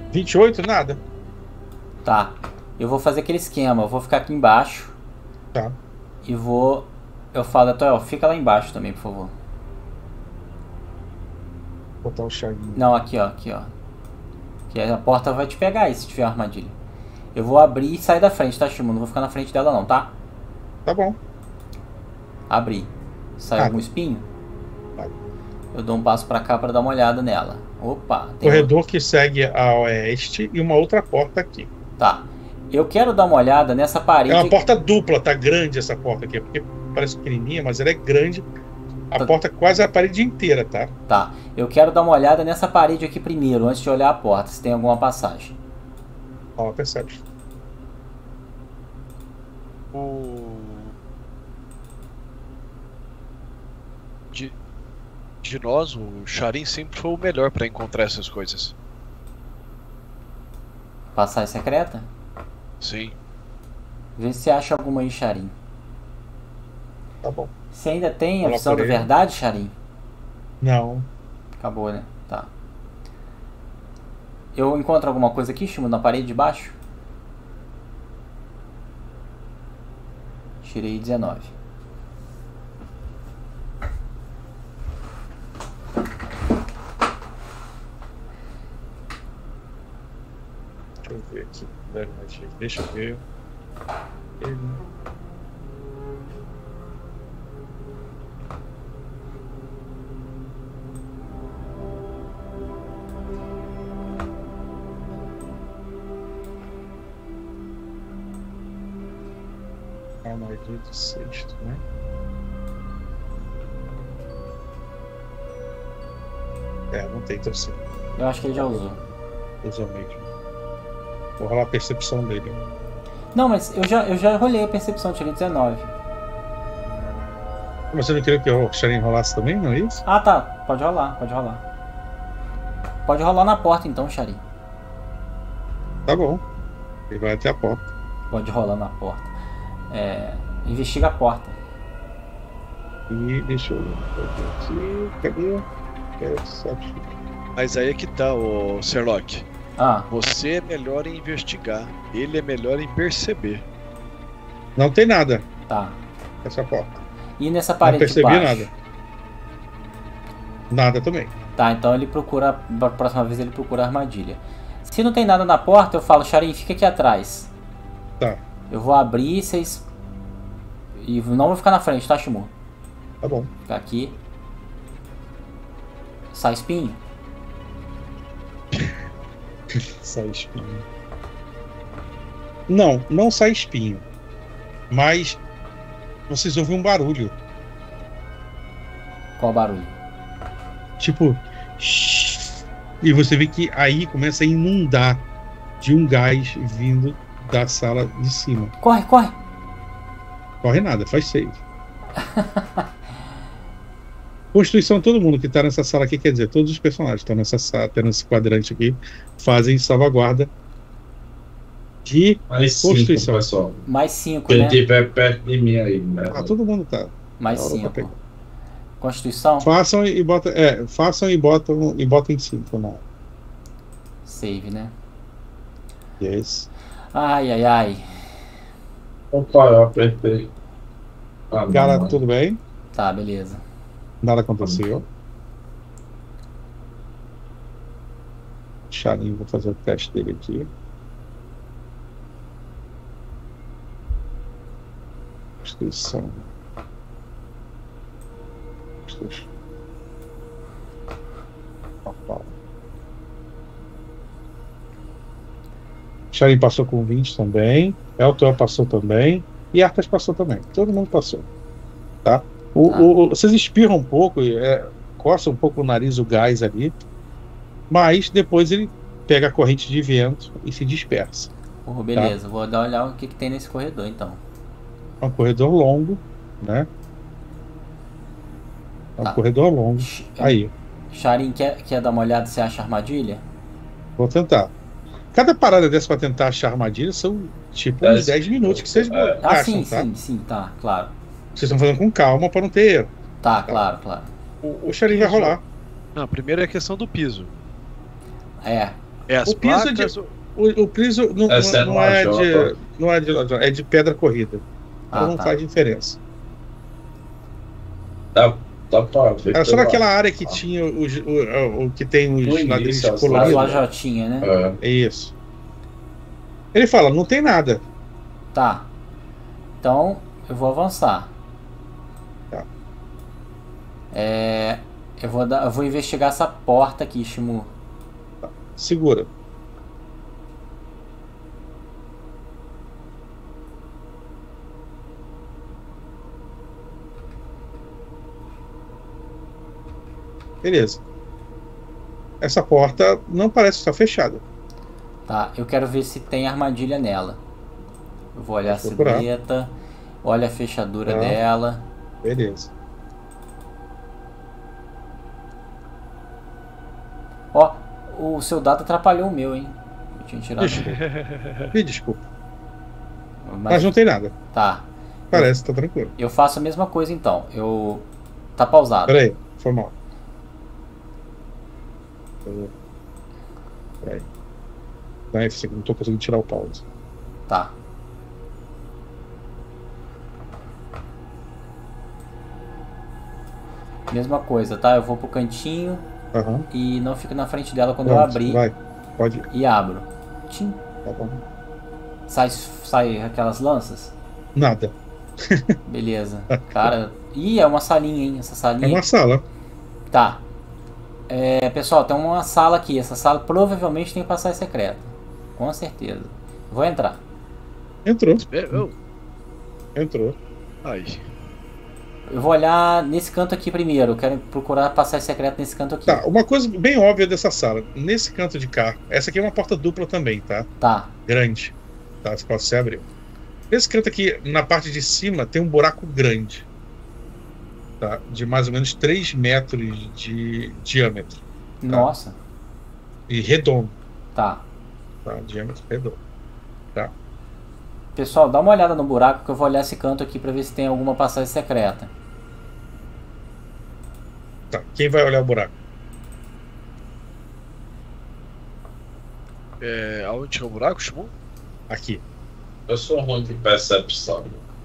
28, nada. Tá. Eu vou fazer aquele esquema. Eu vou ficar aqui embaixo. Tá. E vou... Eu falo, Etoel, fica lá embaixo também, por favor. Vou botar o chavinho. Não, aqui, ó. Aqui, ó. Que a porta vai te pegar aí se tiver armadilha. Eu vou abrir e sair da frente, tá, Shimo? Não vou ficar na frente dela não, tá? Tá bom. Abri. Sai algum espinho? Vai. Eu dou um passo pra cá pra dar uma olhada nela. Opa. Tem Corredor que segue a oeste e uma outra porta aqui. Tá. Eu quero dar uma olhada nessa parede. É uma porta dupla, tá grande essa porta aqui. Porque parece pequenininha, mas ela é grande. A porta é quase a parede inteira, tá? Tá. Eu quero dar uma olhada nessa parede aqui primeiro, antes de olhar a porta, se tem alguma passagem. Ó, percebe. De nós, o Charin sempre foi o melhor pra encontrar essas coisas. Passagem secreta? Sim. Vê se acha alguma aí, Charin. Tá bom. Você ainda tem a visão da verdade, Charin? Não. Acabou, né? Tá. Eu encontro alguma coisa aqui, Shimo, na parede de baixo? Tirei 19. Deixa eu ver aqui. Deixa eu ver. Armadilha de sexto, né? É, não tem torcida. Eu acho que ele já usou. Usou mesmo. Vou rolar a percepção dele. Não, mas eu já rolei a percepção, tirei 19. Mas você não queria que o Charin rolasse também, não é isso? Ah, tá. Pode rolar, pode rolar. Pode rolar na porta então, Charin. Tá bom. Ele vai até a porta. Pode rolar na porta. Investiga a porta. E deixa eu ver aqui. Cadê? Mas aí é que tá, o Sherlock. Você é melhor em investigar. Ele é melhor em perceber. Não tem nada. Tá. Essa porta. E nessa parede de baixo? Não percebi nada. Nada também. Tá, então ele procura. Da próxima vez ele procura a armadilha. Se não tem nada na porta, eu falo, Charin, fica aqui atrás. Tá. Eu vou abrir, vocês. E não vou ficar na frente, tá, Shimo? Tá bom. Ficar aqui. Sai espinho? Sai espinho. Não, não sai espinho. Mas vocês ouvem um barulho. Qual barulho? Tipo. E você vê que aí começa a inundar de um gás vindo da sala de cima. Corre, corre! Corre nada, faz save. Constituição, todo mundo que tá nessa sala aqui, quer dizer, todos os personagens que estão nessa sala, nesse quadrante aqui, fazem salvaguarda de mais Constituição. 5, pessoal. Mais 5, Quem né? estiver perto de mim aí. Né? Todo mundo tá. Mais 5. Constituição? Façam e botam. Façam e botam em 5, não. Save, né? Yes. Ai, ai, ai. Opa, eu apertei. Galera, tudo bem? Tá, beleza. Nada aconteceu. Charin, vou fazer o teste dele aqui. Constituição. Charin passou com 20 também. Elton passou também. E Arthas passou também. Todo mundo passou. Tá? Vocês espirram um pouco, coça um pouco o nariz, o gás ali. Mas depois ele pega a corrente de vento e se dispersa. Beleza, vou dar uma olhada o que tem nesse corredor então. É um corredor longo, né? É um corredor longo. Aí. Charin, quer dar uma olhada se acha armadilha? Vou tentar. Cada parada dessa pra tentar achar armadilha são tipo uns 10 minutos que vocês gastam, sim, tá, claro. Vocês estão fazendo com calma pra não ter erro. Tá, claro. O Charin vai rolar. Não, primeiro é a questão do piso. É as o piso placas, o piso não é de pedra corrida. Então não faz diferença. Dá pra ver. Era só naquela área que tinha o que tem os ladrilhos coloridos. As lajotinhas, né? É isso. Ele fala, não tem nada. Tá. Então, eu vou avançar. Tá. Eu vou investigar essa porta aqui, Shimu. Tá. Segura. Beleza. Essa porta não parece estar fechada. Tá, eu quero ver se tem armadilha nela. Eu vou olhar a silhueta, olha a fechadura dela. Beleza. Ó, o seu dado atrapalhou o meu, hein? Eu tinha tirado. Me desculpa. Mas não tem nada. Tá. Parece que tá tranquilo. Eu faço a mesma coisa então. Tá pausado. Peraí, foi mal. Peraí. Não tô conseguindo tirar o pause. Tá. Mesma coisa, tá? Eu vou pro cantinho e não fico na frente dela quando eu abrir. Vai, pode ir. E abro. Tchim. Tá bom. Sai aquelas lanças? Nada. Beleza. Cara. Ih, é uma salinha, hein? Essa salinha. É uma sala. Tá. Pessoal, tem uma sala aqui. Essa sala provavelmente tem passagem secreta. Com certeza. Vou entrar. Entrou. Ai. Eu vou olhar nesse canto aqui primeiro. Eu quero procurar passagem secreta nesse canto aqui. Tá, uma coisa bem óbvia dessa sala. Nesse canto de cá, essa aqui é uma porta dupla também, tá? Tá. Grande. Tá, você pode se abrir. Nesse canto aqui, na parte de cima, tem um buraco grande. Tá? De mais ou menos 3 metros de diâmetro. Tá? Nossa. E redondo. Tá. Diâmetro redondo. Tá. Pessoal, dá uma olhada no buraco que eu vou olhar esse canto aqui pra ver se tem alguma passagem secreta. Tá. Quem vai olhar o buraco? Aonde é o buraco, Shimon? Aqui. Eu sou ruim de percepção.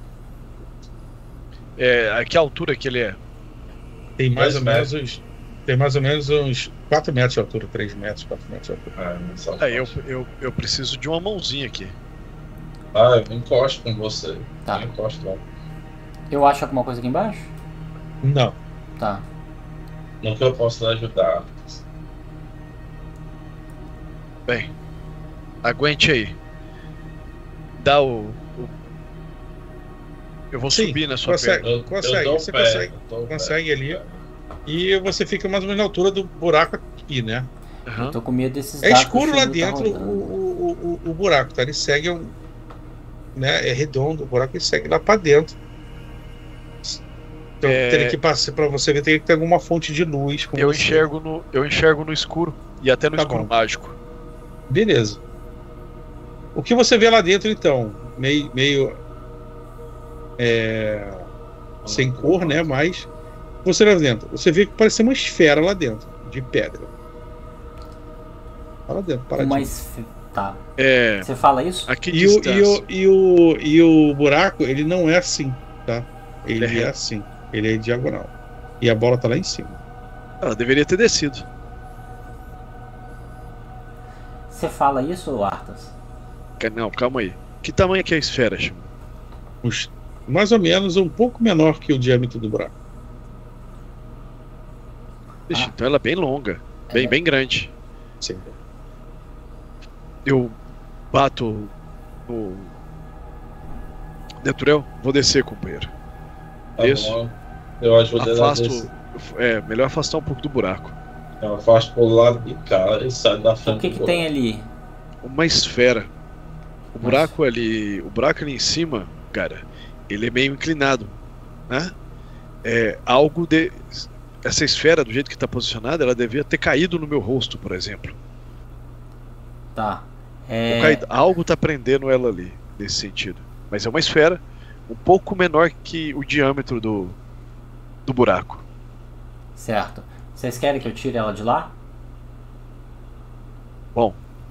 A que altura que ele é? Tem mais ou menos uns 4 metros de altura, 3 metros, 4 metros de altura. Eu preciso de uma mãozinha aqui. Eu encosto com você. Tá. Eu encosto lá. Eu acho alguma coisa aqui embaixo? Não. Tá. No que eu posso ajudar. Bem, aguente aí. Dá o... Eu vou subir na sua perna. Consegue ali. E você fica mais ou menos na altura do buraco aqui, né? Eu tô com medo desses dados. É escuro lá dentro o buraco, tá? Ele segue né? É redondo o buraco, ele segue lá pra dentro. Então teria que passar pra você ver, teria que ter alguma fonte de luz. Eu enxergo no escuro e até no escuro mágico. Beleza. O que você vê lá dentro então? Meio sem cor, né? Mas você lá dentro, você vê que parece uma esfera lá dentro, de pedra. Lá dentro, paradinho. Tá. Você fala isso? Aqui e o buraco, ele não é assim, tá? Ele é assim. Ele é diagonal. E a bola tá lá em cima. Ela deveria ter descido. Você fala isso, Arthas? Não, calma aí. Que tamanho que é a esfera, Shimon? Mais ou menos um pouco menor que o diâmetro do buraco. Então ela é bem longa. Bem grande. Sim. Eu bato no Deturel, vou descer, companheiro. Isso. Bom. Eu ajudo ele a descer. Melhor afastar um pouco do buraco. Eu afasto pro lado de cá e sai da frente. O que tem ali? Uma esfera. O buraco ali em cima, cara, ele é meio inclinado, né? Essa esfera, do jeito que está posicionada, ela devia ter caído no meu rosto, por exemplo. Tá. Algo está prendendo ela ali, nesse sentido. Mas é uma esfera um pouco menor que o diâmetro do buraco. Certo. Vocês querem que eu tire ela de lá? Bom,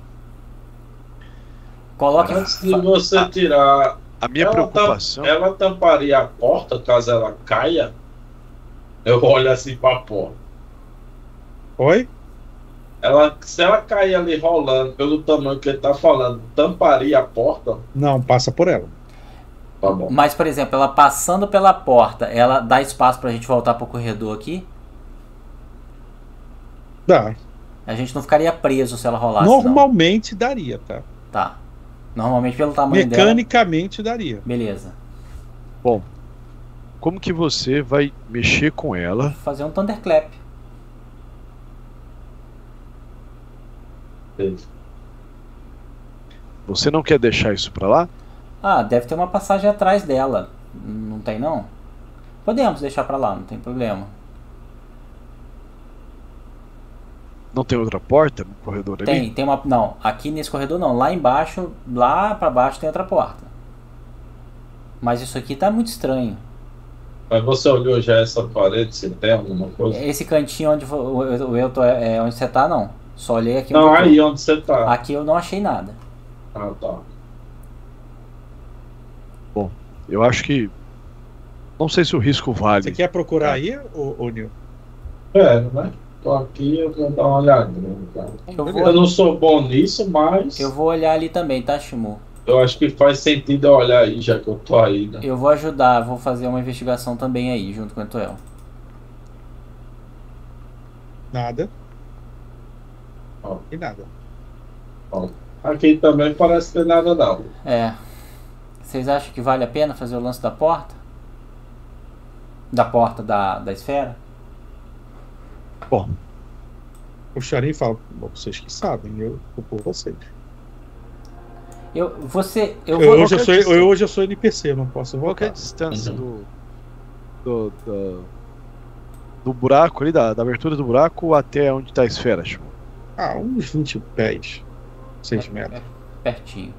Coloque. Antes de você tirar. A minha preocupação. Ela tamparia a porta caso ela caia? Eu olho assim pra porta. Oi? Se ela cair ali rolando pelo tamanho que ele tá falando, tamparia a porta? Não, passa por ela. Tá bom. Mas, por exemplo, ela passando pela porta, ela dá espaço pra gente voltar pro corredor aqui? Dá. A gente não ficaria preso se ela rolasse, Normalmente daria, tá? Tá. Normalmente pelo tamanho dela. Mecanicamente daria. Beleza. Bom, como que você vai mexer com ela? Fazer um Thunderclap. Você não quer deixar isso pra lá? Ah, deve ter uma passagem atrás dela. Não tem, não? Podemos deixar pra lá, não tem problema. Não tem outra porta no corredor ali? Tem uma... Não, aqui nesse corredor não. Lá embaixo, lá pra baixo tem outra porta. Mas isso aqui tá muito estranho. Mas você olhou já essa parede, se tem alguma coisa? Esse cantinho onde onde você tá, não. Só olhei aqui. Não, aí onde você tá. Aqui eu não achei nada. Ah, tá. Bom, eu acho que... Não sei se o risco vale. Você quer procurar aí, ô Nil? Né? Tô aqui, eu vou dar uma olhada. Eu não sou bom nisso, mas... Eu vou olhar ali também, tá, Shimu? Eu acho que faz sentido eu olhar aí, já que eu tô aí, né? Eu vou ajudar, vou fazer uma investigação também aí, junto com o Etoel. Nada. E nada. Aqui também parece ter nada não. Vocês acham que vale a pena fazer o lance da porta? Da porta da esfera? Bom, o Charim fala, vocês que sabem, eu vou por vocês. Hoje eu sou NPC, eu não posso voltar. Qual é a distância do buraco ali, da abertura do buraco até onde está a esfera, Shimu? Uns 20 pés. 6 metros. Pertinho.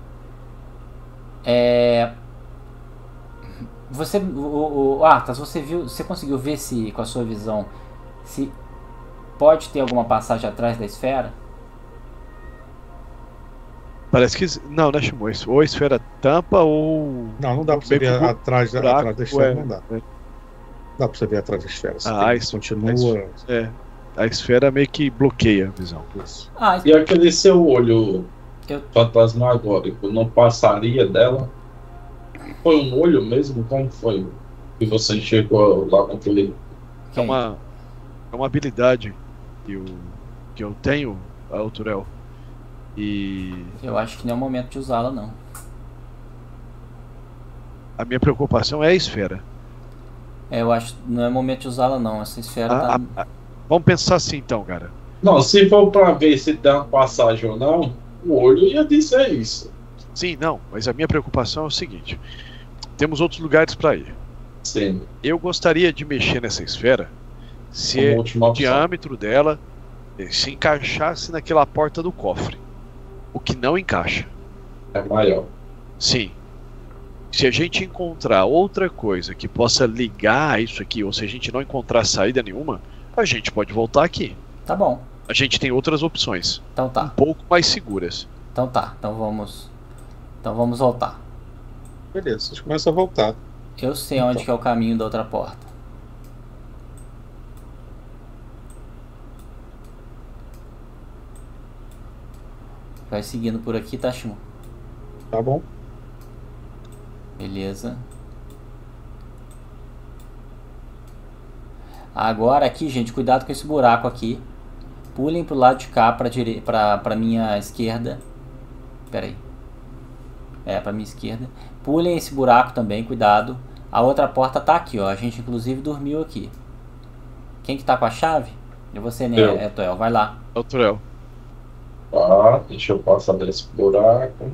Arthas, você conseguiu ver se, com a sua visão, se pode ter alguma passagem atrás da esfera? Parece que não, né, Shimu? Ou a esfera tampa ou... Não dá pra você ver atrás da esfera, não dá. Dá pra você ver atrás da esfera. Isso continua... A esfera meio que bloqueia a visão. E aquele seu olho fantasmagórico não passaria dela? Foi um olho mesmo? Como foi que você enxergou lá com aquele... É uma habilidade que eu tenho, Turel. E... eu acho que não é o momento de usá-la, não. A minha preocupação é a esfera. Eu acho que não é momento de usá-la, não. Essa esfera Vamos pensar assim, então, cara. Não, se for pra ver se tem uma passagem ou não, o olho ia dizer isso. Sim, não. Mas a minha preocupação é o seguinte. Temos outros lugares pra ir. Sim. Eu gostaria de mexer nessa esfera se o diâmetro dela se encaixasse naquela porta do cofre. O que não encaixa. É maior. Sim. Se a gente encontrar outra coisa que possa ligar a isso aqui, ou se a gente não encontrar saída nenhuma, a gente pode voltar aqui. Tá bom. A gente tem outras opções. Então tá. Um pouco mais seguras. Então tá. Então vamos voltar. Beleza, vocês começam a voltar. Eu sei onde que é o caminho da outra porta. Vai seguindo por aqui, tá, Shimu? Tá bom. Beleza. Agora aqui, gente, cuidado com esse buraco aqui. Pulem pro lado de cá, pra minha esquerda. Pera aí. Pra minha esquerda. Pulem esse buraco também, cuidado. A outra porta tá aqui, ó. A gente inclusive dormiu aqui. Quem que tá com a chave? É você, né, Etoel? Vai lá. É o Turel. Deixa eu passar desse buraco.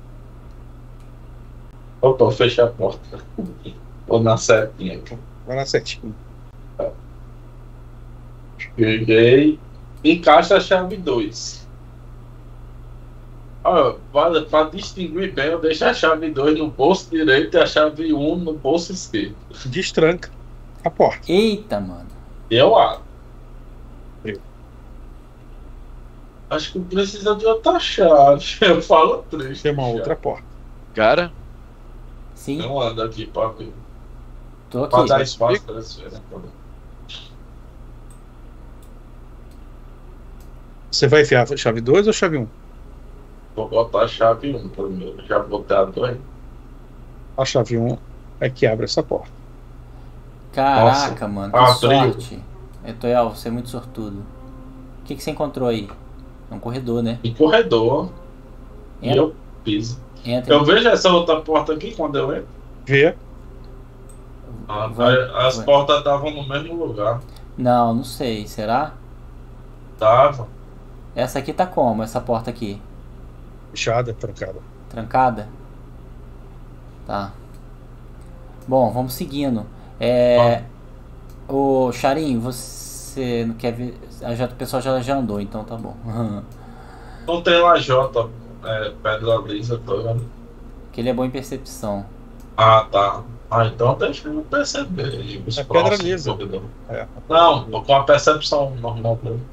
Opa, fechar a porta. Vou na setinha aqui. Vai na setinha. Peguei. Encaixa a chave 2. Para distinguir bem, eu deixo a chave 2 no bolso direito e a chave 1 no bolso esquerdo. Destranca a porta. Eita, mano. Eu abro. Acho que precisa de outra chave. Eu falo três. Tem uma outra porta. Cara? Sim. Não anda aqui pra ver. Tô aqui. Pra dar espaço pra esfera. Você vai enfiar a chave 2 ou chave 1? Vou botar a chave 1 primeiro. Já botei a 2. A chave 1 é que abre essa porta. Caraca, mano, que abriu. sorte. Etoel, você é muito sortudo. O que você encontrou aí? É um corredor, né? Um corredor. Entra. E eu piso. Entra. Eu vejo essa outra porta aqui quando eu entro. Vê. As portas estavam no mesmo lugar. Não sei. Será? Tava. Essa aqui tá como? Essa porta aqui? Fechada, trancada. Trancada? Tá. Bom, vamos seguindo. Ô, Charim, você não quer ver... O pessoal já andou, então tá bom. Não tem lajota, pedra lisa, tô vendo. Que ele é bom em percepção. Ah, tá. Ah, então deixa eu perceber. É pedra lisa. Não, com a percepção normal dele.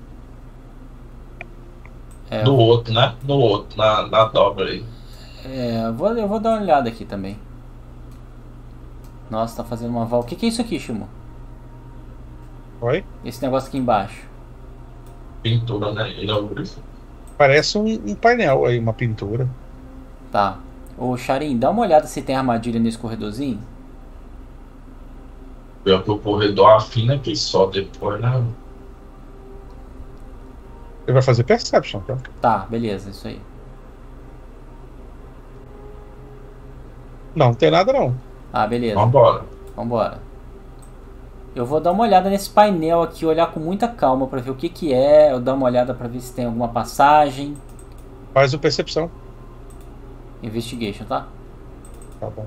Do outro, né? No outro, na dobra aí. Eu vou dar uma olhada aqui também. Nossa, tá fazendo uma volta. O que é isso aqui, Shimo? Oi? Esse negócio aqui embaixo. Pintura, né? Ele é o grifo. Parece um painel aí, uma pintura. Tá. Ô, Charim, dá uma olhada se tem armadilha nesse corredorzinho. Pior que o corredor afina que só depois, né? Ele vai fazer perception, tá? Tá, beleza, isso aí. Não tem nada não. Ah, beleza. Vambora. Eu vou dar uma olhada nesse painel aqui, olhar com muita calma pra ver o que é. Eu dar uma olhada pra ver se tem alguma passagem. Faz o percepção. Investigation, tá? Tá bom.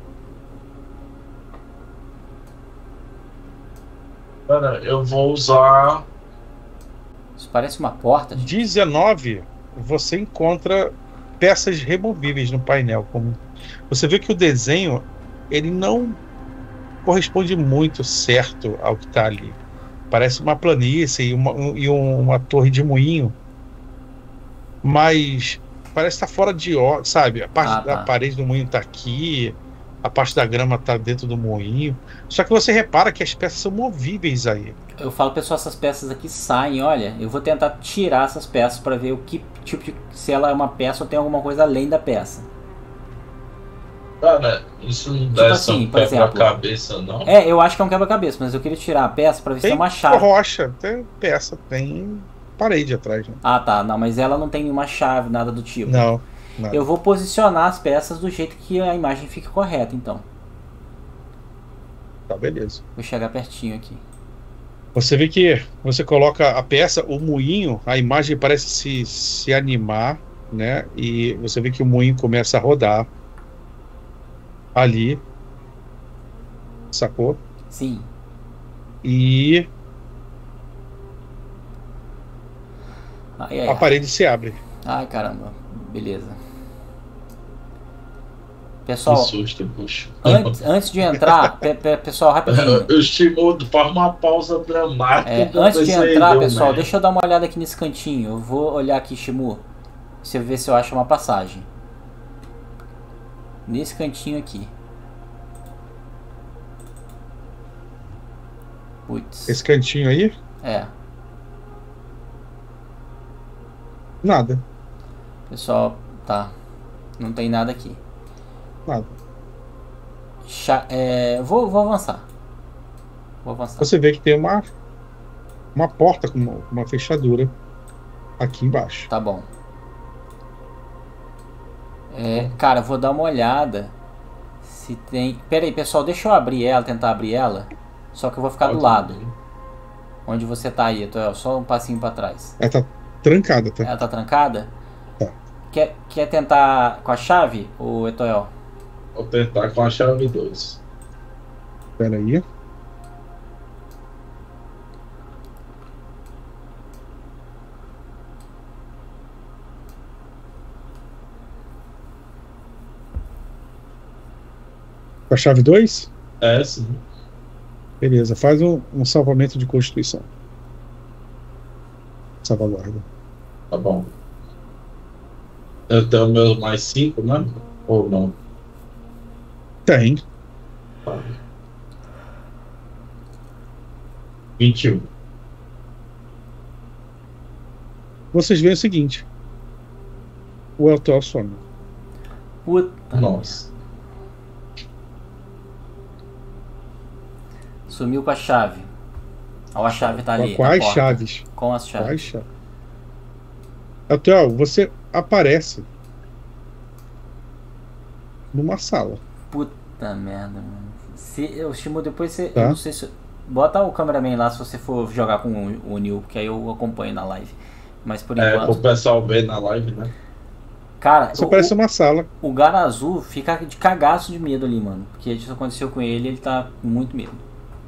Pera, eu vou usar... Isso parece uma porta. 19, você encontra peças removíveis no painel. Você vê que o desenho, ele não corresponde muito certo ao que está ali. Parece uma planície e uma torre de moinho. Mas parece estar fora de ordem, sabe? A parte da parede do moinho está aqui, a parte da grama está dentro do moinho. Só que você repara que as peças são movíveis aí. Eu falo, pessoal, essas peças aqui saem, olha. Eu vou tentar tirar essas peças para ver o que tipo de... se ela é uma peça ou tem alguma coisa além da peça. Cara, isso não deve ser um quebra-cabeça, não? Eu acho que é um quebra-cabeça, mas eu queria tirar a peça para ver se tem uma chave. Tem rocha, tem peça, tem parede atrás, né? Ah, tá. Não, mas ela não tem nenhuma chave, nada do tipo. Não. Nada. Eu vou posicionar as peças do jeito que a imagem fique correta, então. Tá, beleza. Vou chegar pertinho aqui. Você vê que você coloca a peça, o moinho, a imagem parece se animar, né? E você vê que o moinho começa a rodar ali. Sacou? Sim. E a parede se abre. Ai, caramba. Beleza. Pessoal, que susto, puxa. Antes de entrar, pessoal, rapidinho. Eu estimou para uma pausa dramática. Antes de entrar, pessoal, deixa eu dar uma olhada aqui nesse cantinho. Eu vou olhar aqui, Shimu. Deixa eu ver se eu acho uma passagem. Nesse cantinho aqui. Putz. Esse cantinho aí? Nada. Pessoal, tá. Não tem nada aqui. Nada. Vou avançar. Vou avançar. Você vê que tem uma porta com uma fechadura aqui embaixo. Tá bom. Cara, vou dar uma olhada se tem... Pera aí, pessoal, deixa eu abrir ela, tentar abrir ela. Só que eu vou ficar do lado. Onde você tá aí, Etoel, só um passinho pra trás. Ela tá trancada, tá? Ela tá trancada? Tá. Quer tentar com a chave, ou Etoel? Vou tentar com a chave 2. Espera aí. Com a chave 2? Sim. Beleza, faz um salvamento de constituição. Salvaguarda. Tá bom. Eu tenho meus mais 5, né? Ou não? Tem. 21. Vocês veem o seguinte. O Eltel some. Puta. Nossa. Sumiu com a chave. Ó, a chave tá ali. Com as chaves. Com as chaves. Quais chaves? Eltel, você aparece numa sala. Puta merda, mano. Se eu estimo depois você. Tá. Eu não sei se. Bota o cameraman lá se você for jogar com o Neil, porque aí eu acompanho na live. Mas por enquanto. O pessoal vê na live, né? Cara, você aparece numa sala. O Gara Azul fica de cagaço de medo ali, mano. Porque isso aconteceu com ele, ele tá com muito medo.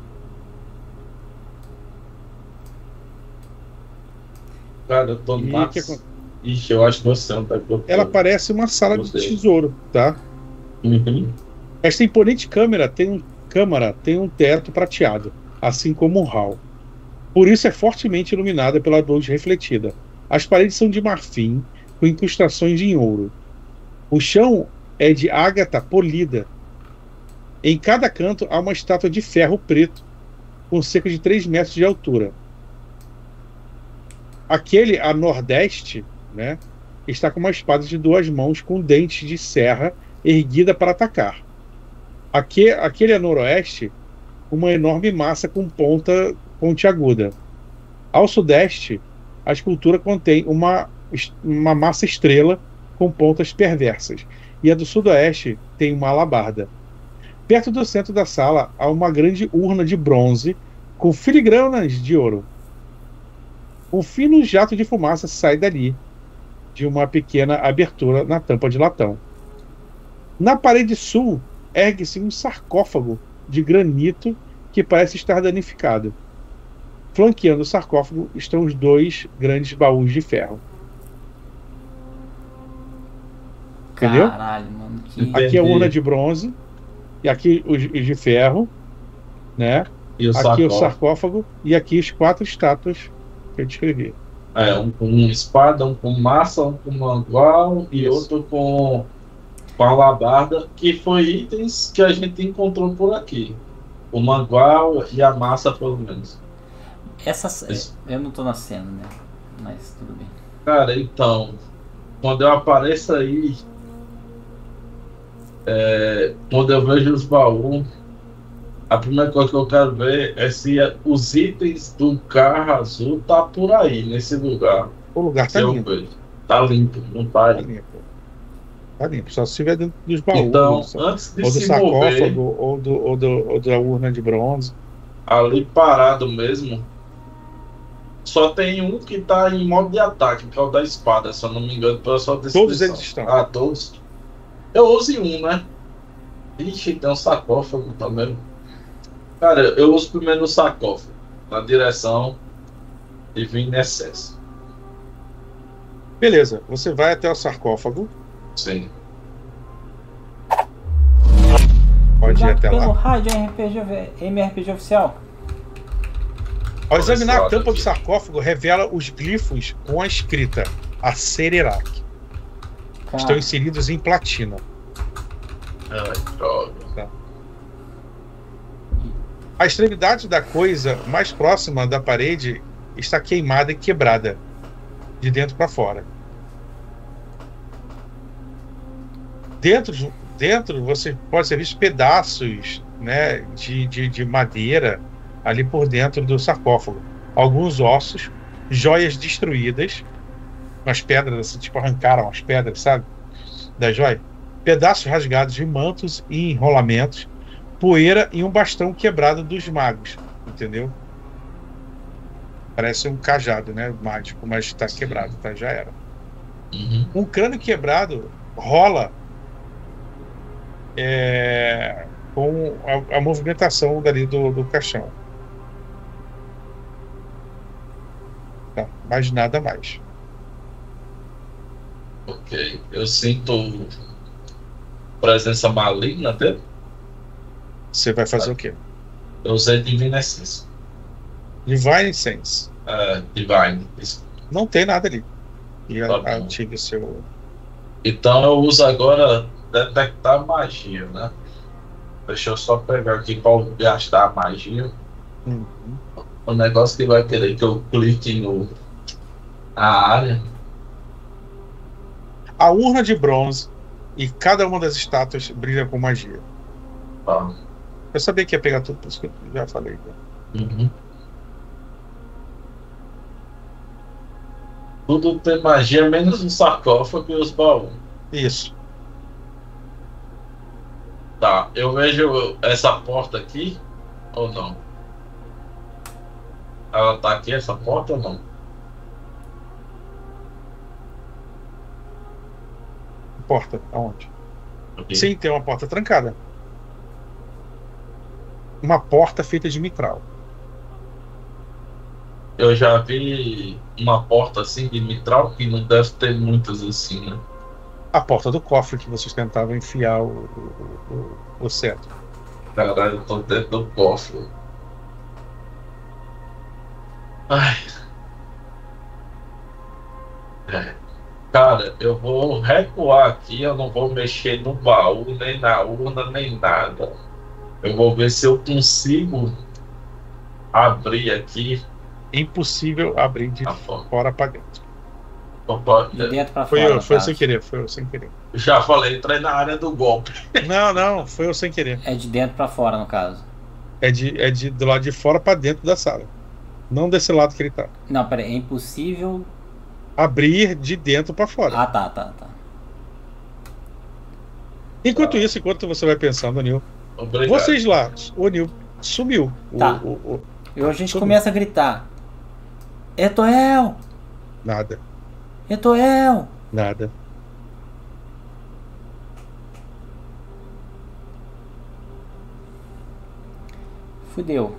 Cara, eu tô Ixi, eu acho que você não tá. Ela parece uma sala de tesouro, tá? Uhum. Esta imponente câmara tem um teto prateado, assim como um hall. Por isso é fortemente iluminada pela luz refletida. As paredes são de marfim, com incrustações em ouro. O chão é de ágata polida. Em cada canto há uma estátua de ferro preto, com cerca de 3 metros de altura. Aquele a nordeste, né, está com uma espada de 2 mãos com dentes de serra erguida para atacar. Aquele a noroeste, uma enorme massa com ponta pontiaguda. Ao sudeste, a escultura contém uma massa estrela com pontas perversas, e a do sudoeste tem uma alabarda. Perto do centro da sala há uma grande urna de bronze com filigranas de ouro. Um fino jato de fumaça sai dali, de uma pequena abertura na tampa de latão. Na parede sul, ergue-se um sarcófago de granito que parece estar danificado. Flanqueando o sarcófago estão os 2 grandes baús de ferro. Entendeu? Caralho, mano. Aqui é a urna de bronze, e aqui os de ferro, né? E aqui o sarcófago, e aqui as 4 estátuas que eu descrevi. Um com espada, um com massa, um com mangual e outro com alabarda, que foi itens que a gente encontrou por aqui. O mangual e a massa, pelo menos. Eu não tô na cena, né? Mas tudo bem. Cara, então, quando eu apareço aí, quando eu vejo os baús, a primeira coisa que eu quero ver é se os itens do carro azul tá por aí, nesse lugar. O lugar tá limpo. Tá limpo, não tá aí. Tá limpo, só se estiver dentro dos baús. Então, antes de ou do se sarcófago, mover, ou da urna de bronze. Ali parado mesmo, só tem um que tá em modo de ataque, que é o da espada, se eu não me engano, pela sua descrição. Todos eles estão. Ah, todos? Eu uso um, né? Ixi, tem um sarcófago também. Cara, eu uso primeiro o sarcófago, na direção de vir em excesso. Beleza, você vai até o sarcófago. Sim. Pode ir até lá. Rádio MRPG oficial. Ao examinar a tampa do sarcófago, revela os glifos com a escrita Acererak. Estão inseridos em platina. Ai, droga. Tá. A extremidade da coisa mais próxima da parede está queimada e quebrada, de dentro para fora. Dentro você pode ser visto pedaços, né, de madeira ali por dentro do sarcófago. Alguns ossos, joias destruídas, umas pedras assim, tipo arrancaram as pedras, sabe? Da joia. Pedaços rasgados de mantos e enrolamentos, poeira e um bastão quebrado dos magos, entendeu? Parece um cajado, né, mágico, mas está quebrado, tá? Já era. Um crânio quebrado rola com a movimentação dali do caixão. Tá, mas nada mais. Ok, eu sinto presença maligna dele. Você vai fazer o quê? Eu usei Divine Essence. Divine Sense. Divine. Não tem nada ali. e ative o seu... Então eu uso agora detectar magia, né? Deixa eu só pegar aqui para gastar a magia. O negócio que vai querer que eu clique na área. A urna de bronze e cada uma das estátuas brilha com magia. Tá. Eu sabia que ia pegar tudo, por isso que eu já falei. Tudo tem magia, menos o sarcófago e os baús. Isso. Tá, eu vejo essa porta aqui ou não? Ela tá aqui, essa porta ou não? Porta, aonde? Aqui. Sim, tem uma porta trancada. Uma porta feita de mitral. Eu já vi uma porta assim de mitral, que não deve ter muitas assim, né? A porta do cofre que vocês tentavam enfiar o cetro. Caralho, eu tô dentro do cofre. Ai. Cara, eu vou recuar aqui, eu não vou mexer no baú, nem na urna, nem nada. Eu vou ver se eu consigo abrir aqui. Impossível abrir de fora para dentro. De dentro para fora. Foi sem querer, foi eu sem querer. Já falei, entrei na área do golpe. Não, foi eu sem querer. É de dentro para fora, no caso. É do lado de fora para dentro da sala. Não desse lado que ele tá. Não, peraí, é impossível abrir de dentro para fora. Ah, tá. Enquanto isso, enquanto você vai pensando, Nil, vocês lá, o Nil sumiu. Tá. E a gente começa a gritar: Etoel! Nada. Etoel! Nada. Fudeu.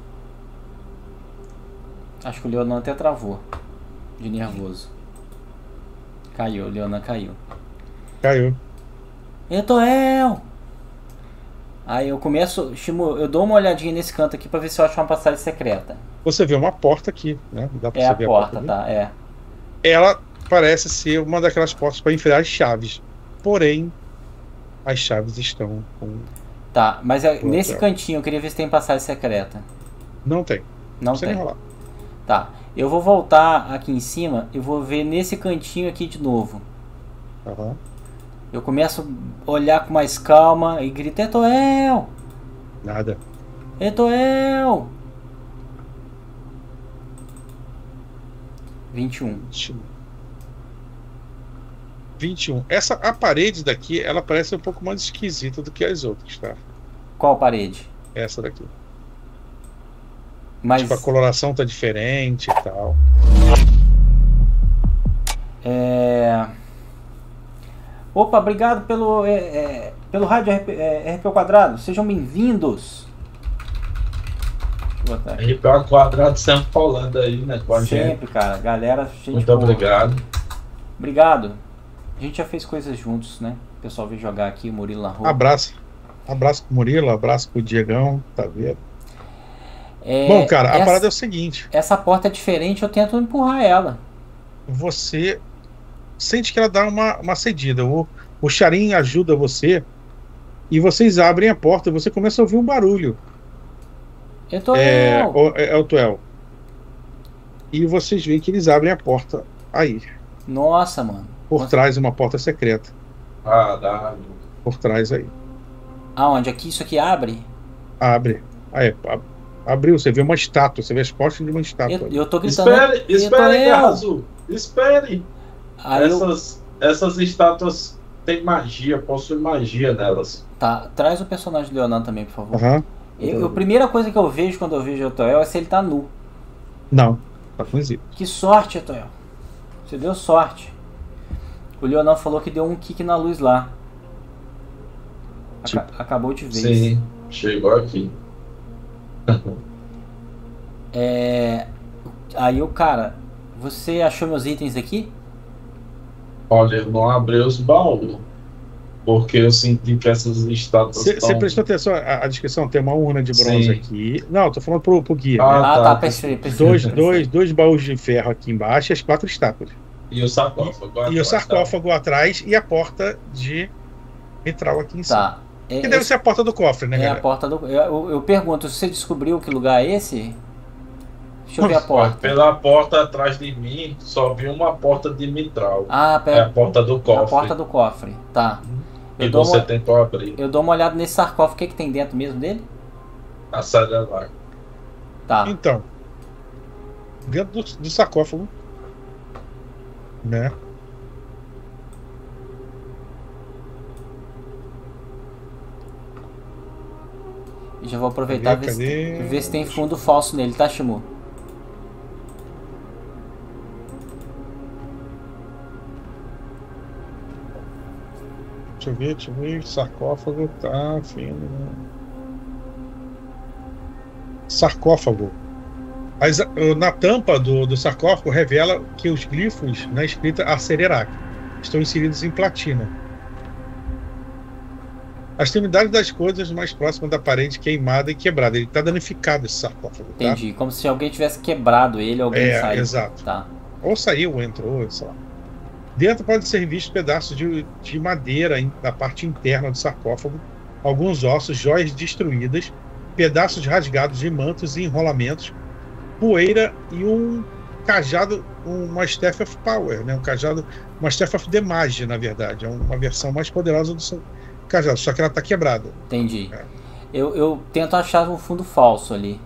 Acho que o Leonan até travou. De nervoso. Caiu, o Leonan caiu. Caiu. Etoel! Aí eu começo, eu dou uma olhadinha nesse canto aqui pra ver se eu acho uma passagem secreta. Você vê uma porta aqui, né? Dá pra você ver a porta, tá? É. Ela parece ser uma daquelas portas para enfiar as chaves. Porém, as chaves estão com... Tá, mas nesse cantinho eu queria ver se tem passagem secreta. Não tem. Não tem. Rolar. Tá. Eu vou voltar aqui em cima e vou ver nesse cantinho aqui de novo. Eu começo a olhar com mais calma e grito: Etoel! Nada. Etoel! 21. 21. A parede daqui, ela parece um pouco mais esquisita do que as outras, tá? Qual parede? Essa daqui. Mas... Tipo, a coloração tá diferente e tal. Opa, obrigado pelo rádio RP ao quadrado. Sejam bem-vindos. RP ao quadrado sempre falando aí, né? Sempre, cara. Galera, gente. Muito obrigado. Obrigado. A gente já fez coisas juntos, né? O pessoal veio jogar aqui, o Murilo na rua. Abraço pro Murilo, abraço pro Diegão, tá vendo? Bom, cara, a parada é o seguinte. Essa porta é diferente, eu tento empurrar ela. Você sente que ela dá uma cedida. O Charim ajuda você e vocês abrem a porta e você começa a ouvir um barulho. É o Tuel. E vocês veem que eles abrem a porta aí. Nossa, mano. Por trás, uma porta secreta. Dá. Por trás aí. Aonde? Aqui, isso aqui abre? Abre. Aí, abriu, você vê uma estátua, você vê as costas de uma estátua. Eu tô gritando. Espere, Carrazul. Espere. Essas estátuas têm magia, possuem magia nelas. Tá, traz o personagem do Leonan também, por favor. A primeira coisa que eu vejo quando eu vejo o Etoel é se ele tá nu. Não, tá cozido. Que sorte, Etoel. Você deu sorte. O Leonan falou que deu um kick na luz lá. Acabou de ver. Sim, chegou aqui. Aí o cara, você achou meus itens aqui? Olha, eu não abri os baús, porque eu senti que essas estátuas. Você prestou atenção à descrição? Tem uma urna de bronze aqui. Não, tô falando pro guia. Tá, perfeito. Dois baús de ferro aqui embaixo e as 4 estátuas. E o sarcófago atrás. E o sarcófago atrás e a porta de mitral aqui em cima. Que deve ser a porta do cofre, né, galera? A porta do... Eu pergunto, você descobriu que lugar é esse? Deixa eu ver a porta. Pela porta atrás de mim, só vi uma porta de mitral. É a porta do cofre. A porta do cofre, tá. E você tentou abrir. Eu dou uma olhada nesse sarcófago. O que tem dentro mesmo dele? A Cerelac. Tá. Então, dentro do sarcófago, né? E já vou aproveitar e ver se tem fundo falso nele, tá, Shimu? Deixa eu ver, sarcófago tá fino. Sarcófago. Na tampa do sarcófago revela que os glifos na escrita Acererac estão inseridos em platina. A extremidade das coisas mais próximas da parede queimada e quebrada. Ele está danificado, esse sarcófago. Tá? Entendi. Como se alguém tivesse quebrado ele, alguém saiu. Exato. Tá. Ou saiu, ou entrou, sei lá. Dentro pode ser visto pedaços de madeira da parte interna do sarcófago, alguns ossos, joias destruídas, pedaços rasgados de mantos e enrolamentos, poeira e um cajado, uma Staff of Power, né? Um cajado, uma Staff of the Mage, na verdade. É uma versão mais poderosa do seu cajado, só que ela está quebrada. Entendi. Eu tento achar um fundo falso ali.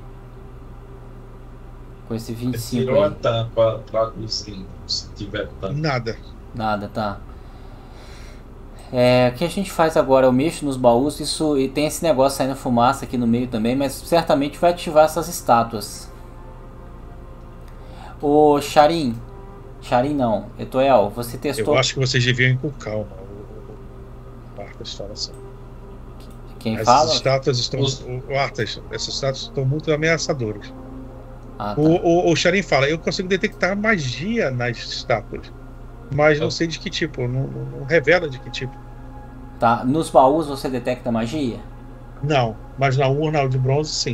Com esse 25 tirou aí. a tampa lá do cinto, se tiver tampa. Nada, tá. O que a gente faz agora? Eu mexo nos baús, e tem esse negócio saindo fumaça aqui no meio também, mas certamente vai ativar essas estátuas. Ô Charin não, Etoel, você testou... Eu acho que vocês deviam ir com calma. O Arthas fala assim. Quem fala? Essas estátuas estão... essas estátuas estão muito ameaçadoras. Ah, tá. O Charin fala, eu consigo detectar magia nas estátuas, mas não sei de que tipo, não revela de que tipo. Tá, nos baús você detecta magia? Não, mas na urna de bronze sim.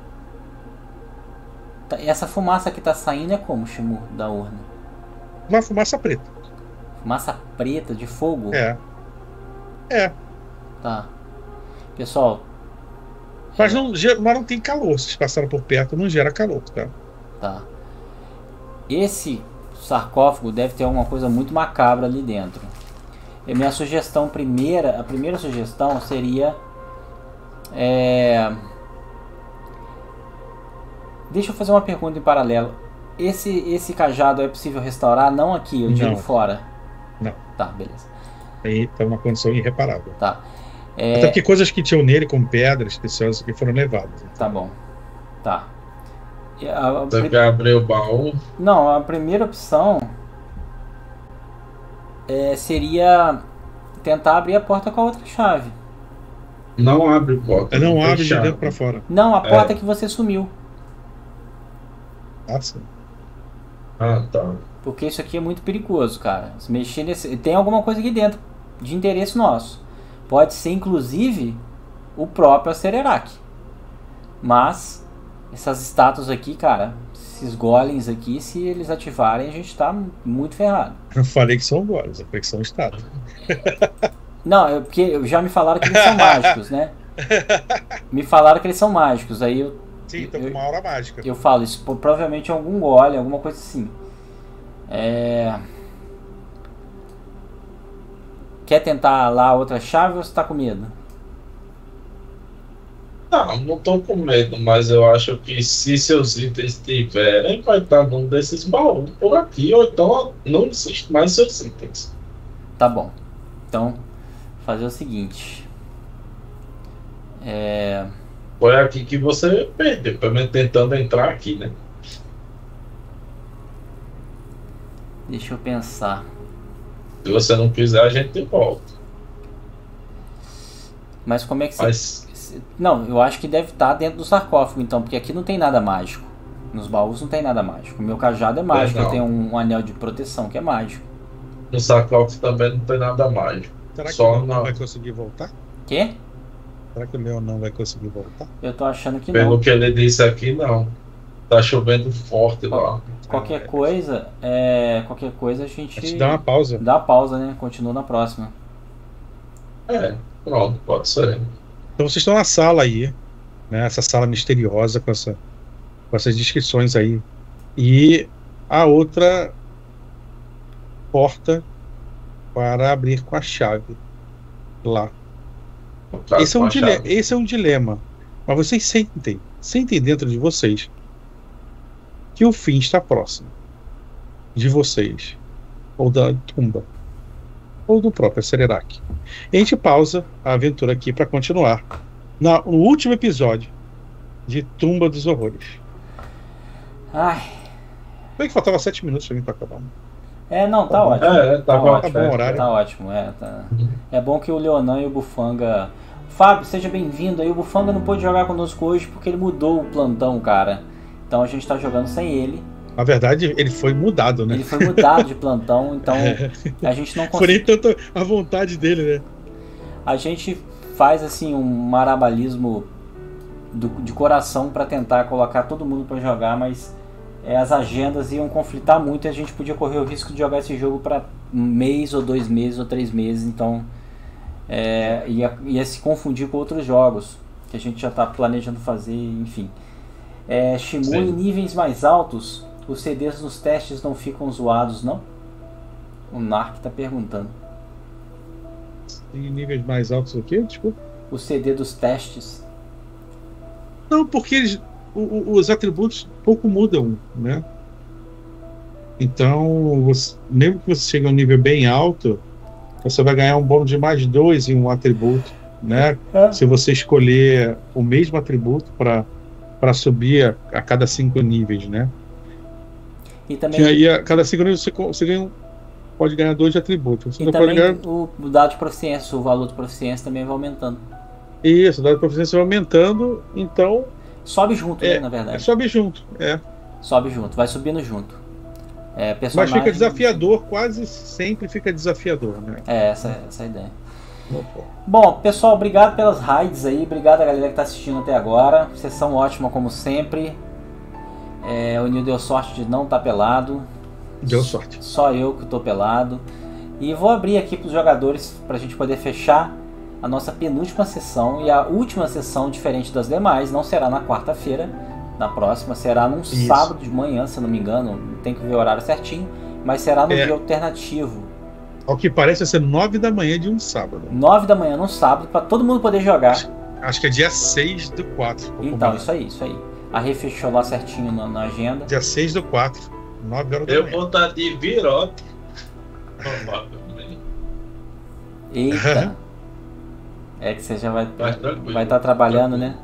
Tá, e essa fumaça que tá saindo é como, Shimu, da urna? Uma fumaça preta. Fumaça preta de fogo? É. Tá. Pessoal... Mas não tem calor, se passaram por perto, não gera calor, tá? Tá. Esse sarcófago deve ter alguma coisa muito macabra ali dentro. E minha sugestão a primeira sugestão seria... Deixa eu fazer uma pergunta em paralelo. Esse cajado é possível restaurar? Não aqui, eu digo fora. Não. Tá, beleza. Aí tá uma condição irreparável. Tá. Até porque coisas que tinham nele, como pedras preciosas, que foram levadas. Tá bom. Tá. Você quer abrir o baú? Não, a primeira opção seria tentar abrir a porta com a outra chave. Não abre porta. Não abre de dentro pra fora. Não, a porta que você sumiu. Ah, sim. Ah, tá. Porque isso aqui é muito perigoso, cara. Se mexer nesse... Tem alguma coisa aqui dentro de interesse nosso. Pode ser, inclusive, o próprio Acererac. Mas, essas estátuas aqui, cara, esses golems aqui, se eles ativarem, a gente tá muito ferrado. Eu falei que são golems, eu falei que são estátuas. Não, porque já me falaram que eles são mágicos, né? Me falaram que eles são mágicos, aí eu... Sim, estão com uma aura mágica. Eu falo, isso provavelmente é algum golem, alguma coisa assim. Quer tentar lá outra chave ou você tá com medo? Não tô com medo, mas eu acho que se seus itens tiverem, vai estar num desses baús por aqui, ou então não existe mais seus itens. Tá bom. Então, fazer o seguinte. Foi aqui que você perdeu, pelo menos tentando entrar aqui, né? Deixa eu pensar. Se você não quiser, a gente volta. Mas como é que você... Não, eu acho que deve estar dentro do sarcófago, então, porque aqui não tem nada mágico. Nos baús não tem nada mágico. O meu cajado é mágico, eu tenho um anel de proteção que é mágico. No sarcófago também não tem nada mágico. Será que o Leon não vai conseguir voltar? Quê? Será que o Leon não vai conseguir voltar? Eu tô achando que Pelo não. que ele disse aqui, não. Tá chovendo forte lá. qualquer coisa a gente dá uma pausa. Dá uma pausa, né? Continua na próxima. Pronto, pode ser. Então vocês estão na sala aí, né? Essa sala misteriosa com essas descrições aí. E a outra porta para abrir com a chave lá. Esse é um dilema. Mas vocês sentem dentro de vocês que o fim está próximo de vocês, ou da tumba, ou do próprio Acererak. E a gente pausa a aventura aqui para continuar no último episódio de Tumba dos Horrores. Ai. Bem que faltava 7 minutos para mim para acabar. Não, tá ótimo. Tá ótimo. Tá bom horário. Tá ótimo, tá. É bom que o Leonan e o Bufanga... Fábio, seja bem-vindo aí. O Bufanga não pôde jogar conosco hoje porque ele mudou o plantão, cara. Então a gente tá jogando sem ele. Na verdade, ele foi mudado, né? Ele foi mudado de plantão, então a gente não consegue... Foi nem tanto a vontade dele, né? A gente faz, assim, um marabalismo de coração pra tentar colocar todo mundo pra jogar, mas as agendas iam conflitar muito e a gente podia correr o risco de jogar esse jogo pra 1 mês, ou 2 meses, ou 3 meses, então ia se confundir com outros jogos que a gente já tá planejando fazer, enfim. Shimu, em níveis mais altos, os CDs nos testes não ficam zoados, não? O Narc tá perguntando. Em níveis mais altos o quê? Desculpa. O CD dos testes. Não, porque os atributos pouco mudam, né? Então, mesmo que você chegue a um nível bem alto, você vai ganhar um bônus de mais 2 em um atributo, né? Se você escolher o mesmo atributo para subir a cada 5 níveis, né? E também... Que aí a cada 5 níveis você pode ganhar 2 de atributos. Você e também pode ganhar... o dado de proficiência, o valor de proficiência também vai aumentando. Isso, o dado de proficiência vai aumentando, então... Sobe junto, né, na verdade. Sobe junto, Sobe junto, vai subindo junto. Mas fica desafiador, quase sempre fica desafiador, né? Essa é a ideia. Bom, pessoal, obrigado pelas raids aí, obrigado a galera que está assistindo até agora. Sessão ótima como sempre. O Nil deu sorte de não estar pelado. Deu sorte. Só eu que estou pelado. E vou abrir aqui para os jogadores para a gente poder fechar a nossa penúltima sessão. E a última sessão, diferente das demais, não será na quarta-feira. Na próxima será num sábado de manhã, se eu não me engano. Tem que ver o horário certinho. Mas será no dia alternativo. Ao que parece vai ser 9 da manhã de um sábado. 9 da manhã num sábado, para todo mundo poder jogar. Acho que é dia 6/4. Então, isso aí. A Rê fechou lá certinho na agenda. Dia 6/4, 9 horas da manhã. Eu vou estar de virote. Eita. É que você já vai estar trabalhando, né?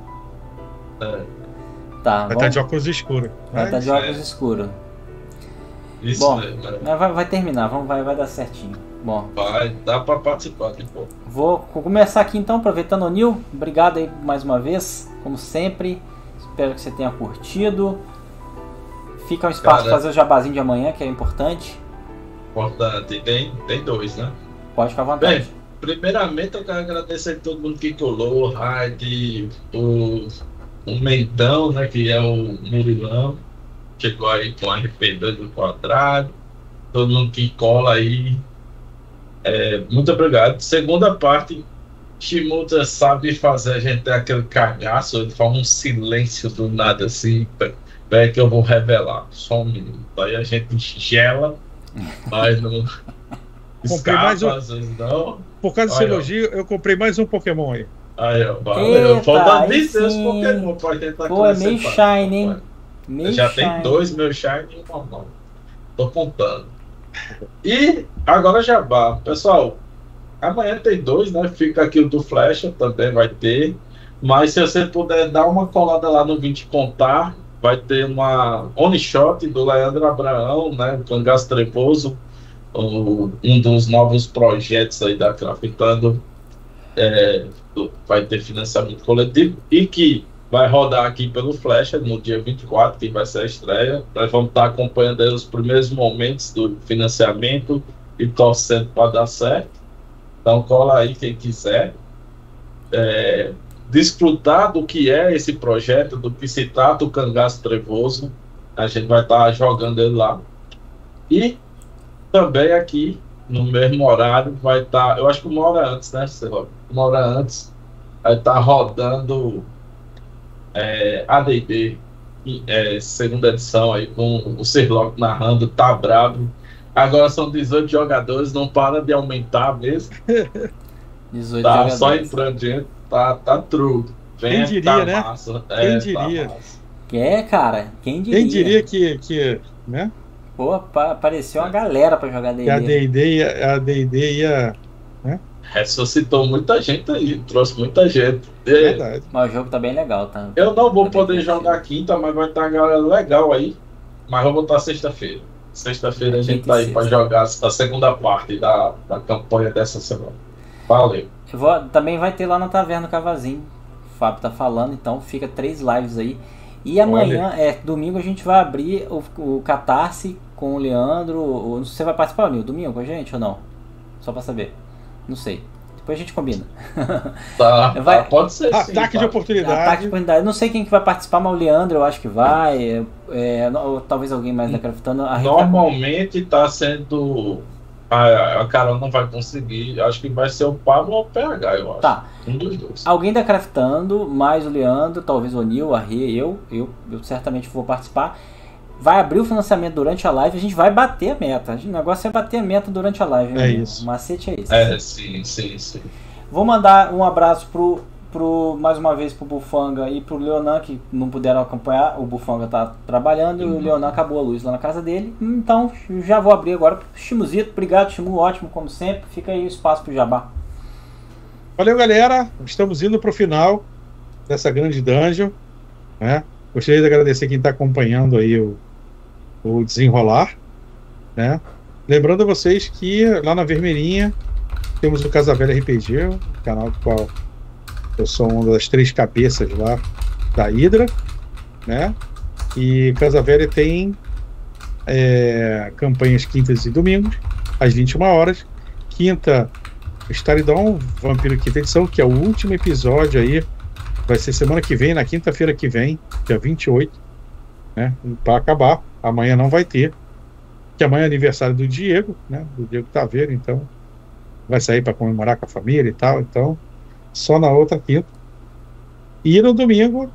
Tá, vai estar de óculos escuros. Vai estar de óculos escuros. Isso. Bom, vai terminar, vai dar certinho. Bom, vai dar para participar de pouco. Vou começar aqui então, aproveitando o Nil. Obrigado aí mais uma vez, como sempre. Espero que você tenha curtido. Fica um espaço para fazer o jabazinho de amanhã, que é importante. Importante, tem 2, né? Pode ficar à vontade. Bem, primeiramente eu quero agradecer a todo mundo que colou, Raid, o Mentão, né, que é o Murilão. Chegou aí com RP2 do quadrado. Todo mundo que cola aí. Muito obrigado. Segunda parte, Shimuta sabe fazer a gente ter aquele cagaço. Ele faz um silêncio do nada assim. Peraí que eu vou revelar. Só um minuto. Aí a gente gela, mas não escapa, às vezes não. Por causa desse elogio, eu comprei mais um Pokémon aí. Aí, ó, valeu. Falta 16 Pokémon pra tentar é meio shine, hein? Já tem 2 meus shine e um normal. Tô contando. E agora Jabá. Pessoal, amanhã tem 2, né? Fica aqui o do Flecha, também vai ter. Mas se você puder dar uma colada lá no 20 Contar, vai ter uma one shot do Leandro Abraão, né? O Cangaço Trevoso, um dos novos projetos aí da Craftando. Vai ter financiamento coletivo e que vai rodar aqui pelo Flecha no dia 24, que vai ser a estreia. Nós vamos estar acompanhando aí os primeiros momentos do financiamento e torcendo para dar certo. Então cola aí quem quiser desfrutar do que é esse projeto, do que se trata o Cangaço Trevoso. A gente vai estar jogando ele lá. E também aqui, no mesmo horário, vai estar... Eu acho que 1 hora antes, né, Ciro? 1 hora antes, vai estar rodando AD&D, segunda edição aí, com o Sherlock narrando, tá brabo. Agora são 18 jogadores, não para de aumentar mesmo. 18 tá jogadores. Só entrando gente, tá true. Quem diria, né? Massa. Quem diria? Cara, quem diria? Quem diria que né? Pô, apareceu uma galera pra jogar D&D. Que a D&D ia né? Ressuscitou muita gente aí, trouxe muita gente. Verdade. Mas o jogo tá bem legal, tá? Eu não vou poder jogar quinta, mas vai estar uma galera legal aí. Mas eu vou botar sexta-feira. Sexta-feira a gente tá aí pra jogar a segunda parte da campanha dessa semana. Valeu. Também vai ter lá na Taverna do Cavazinho. O Fábio tá falando, então fica 3 lives aí. E amanhã, domingo, a gente vai abrir o Catarse com o Leandro. Não sei se você vai participar, Nil, domingo com a gente ou não? Só pra saber. Não sei. Depois a gente combina. Pode ser. Ataque de oportunidade. Ataque de oportunidade. Eu não sei quem que vai participar, mas o Leandro eu acho que vai. Ou talvez alguém mais da Craftando. Normalmente tá sendo. A Carol não vai conseguir. Acho que vai ser o Pablo ou o PH, eu acho. Tá. Um dos dois. Alguém da Craftando, mais o Leandro, talvez o Nil, a Rê, eu certamente vou participar. Vai abrir o financiamento durante a live, a gente vai bater a meta. O negócio é bater a meta durante a live. É isso. O macete é esse. Sim. Vou mandar um abraço mais uma vez pro Bufanga e pro Leonan, que não puderam acompanhar. O Bufanga tá trabalhando e o Leonan acabou a luz lá na casa dele. Então já vou abrir agora pro Chimuzito. Obrigado, Chimu, ótimo como sempre. Fica aí o espaço pro Jabá. Valeu, galera. Estamos indo pro final dessa grande dungeon, né? Gostaria de agradecer quem está acompanhando aí o desenrolar, né? Lembrando a vocês que lá na Vermelhinha temos o Casa Velha RPG, o canal do qual eu sou uma das 3 cabeças lá da Hydra, né? E Casa Velha tem campanhas quintas e domingos, às 21 horas. Quinta, Staridon, Vampiro Quinta Edição, que é o último episódio aí. Vai ser semana que vem, na quinta-feira que vem, dia 28, né? Para acabar. Amanhã não vai ter. Que amanhã é aniversário do Diego, né? Do Diego Taveira, então vai sair para comemorar com a família e tal. Então, só na outra quinta. E no domingo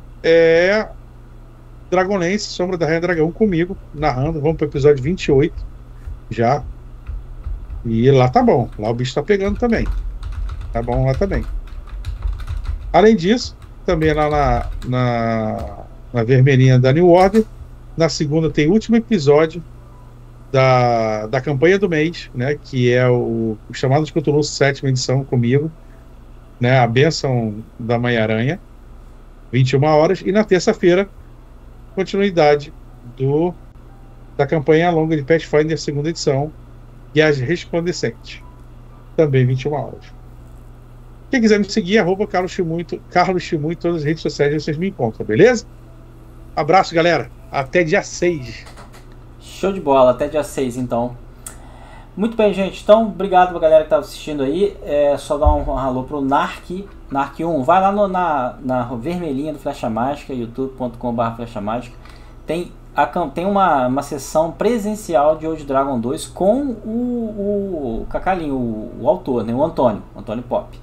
Dragonlance, Sombra da Rainha Dragão comigo, narrando. Vamos para o episódio 28 já. E lá tá bom. Lá o bicho tá pegando também. Tá bom lá também. Além disso, também lá na Vermelhinha da New Order, na segunda tem o último episódio da campanha do mês, né, que é o Chamado de Cthulhu, 7ª edição comigo, né, a Bênção da Mãe-Aranha, 21 horas, e na terça-feira, continuidade da campanha longa de Pathfinder, 2ª edição, e as Resplandecentes, também 21 horas. Quem quiser me seguir, @Carlos Chimu em todas as redes sociais, vocês me encontram, beleza? Abraço, galera. Até dia 6. Show de bola, até dia 6 então. Muito bem, gente. Então, obrigado pra galera que tá assistindo aí. Só dar um alô pro Narc1. Vai lá na Vermelhinha do Flecha Mágica, youtube.com/Flecha Mágica. Tem uma sessão presencial de Old Dragon 2 com o Cacalinho, o autor, né? O Antônio Pop.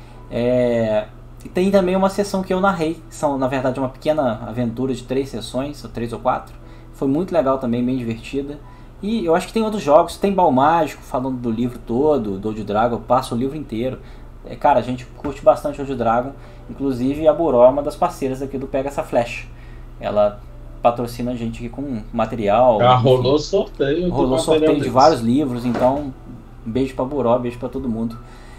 E tem também uma sessão que eu narrei. São, na verdade, uma pequena aventura de 3 sessões, ou 3 ou 4. Foi muito legal também, bem divertida. E eu acho que tem outros jogos. Tem Baú Mágico, falando do livro todo, do Old Dragon. Eu passo o livro inteiro. Cara, a gente curte bastante Old Dragon. Inclusive, a Buró é uma das parceiras aqui do Pega Essa Flecha. Ela patrocina a gente aqui com material. Rolou sorteio. Rolou sorteio de vários livros. Então, um beijo pra Buró, beijo pra todo mundo.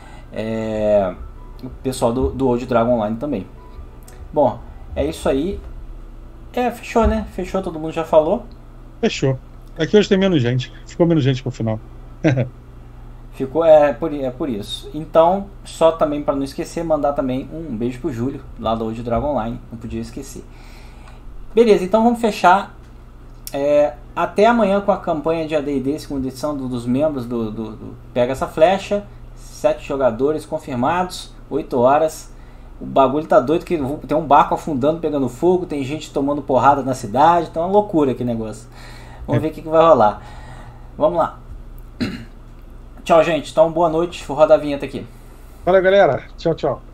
O pessoal do Old Dragon Online também. Bom, é isso aí. Fechou, né? Fechou, todo mundo já falou. Fechou. Aqui hoje tem menos gente. Ficou menos gente pro final. Ficou, por isso. Então, só também para não esquecer, mandar também um beijo pro Júlio, lá do Old Dragon Online. Não podia esquecer. Beleza, então vamos fechar. Até amanhã com a campanha de AD&D, 2ª edição dos membros do Pega Essa Flecha. 7 jogadores confirmados, 8 horas. O bagulho tá doido, que tem um barco afundando, pegando fogo, tem gente tomando porrada na cidade, tá uma loucura aquele negócio. Vamos ver o que vai rolar. Vamos lá. Tchau, gente. Então, boa noite. Vou rodar a vinheta aqui. Valeu, galera. Tchau, tchau.